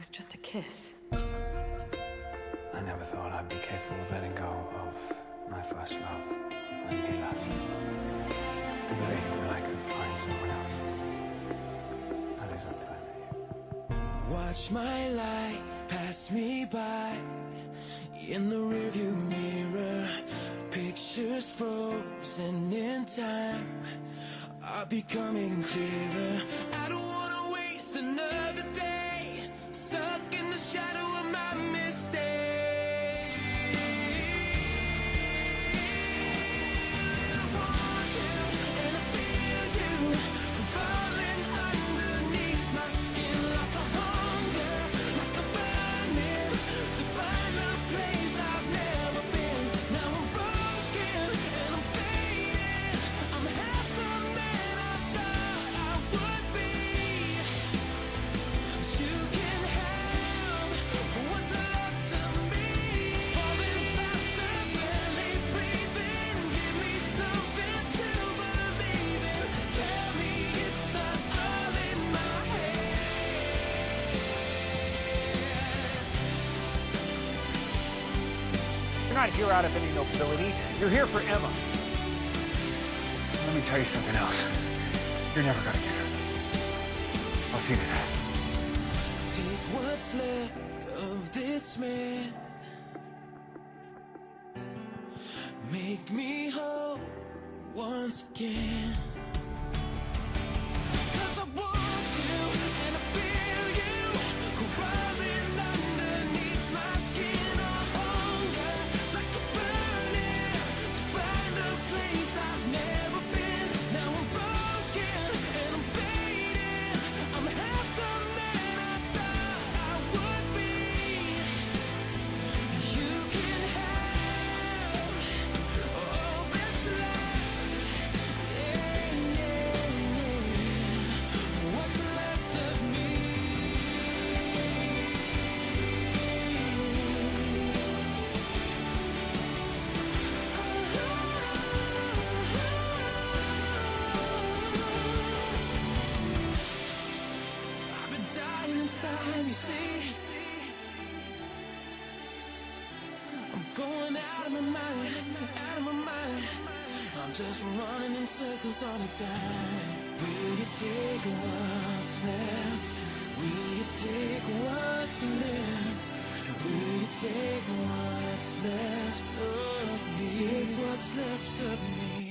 was just a kiss. I never thought I'd be capable of letting go of my first love when he left. To believe that I could find someone else. That is until I met you. Watch my life pass me by in the rearview mirror. Pictures frozen in time are becoming clearer. I don't wanna waste another day stuck in the shadow of my mistake. I want you and I feel you falling underneath my skin like a hunger, like a burning to find a place I've never been. Now I'm broken and I'm fading. I'm half the man I thought I would be. But you can have what's left of me. Falling faster, barely breathing. Give me something to believe in. Tell me it's not all in my head. You're not here out of any nobility. You're here for Emma. Let me tell you something else. You're never gonna get her. I'll see to that. Take what's left of this man. Make me whole once again. 'Cause I want you and I feel you crawling underneath my skin. A hunger like a burning to find a place I've never been. Now I'm broken and I'm fading. I'm half the man I thought I would be. You can have all that's left. Yeah, yeah, yeah. What's left of me? I've been dying inside, you see. I'm going out of my mind, out of my mind. I'm just running in circles all the time. Will you take what's left? Will you take what's left? Will you take what's left of me? Take what's left of me.